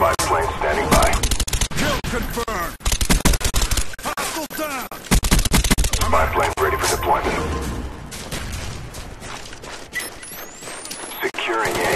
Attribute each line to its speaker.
Speaker 1: Spy plane standing by.
Speaker 2: Kill confirmed. Hostile down.
Speaker 1: Spy plane ready for deployment. Securing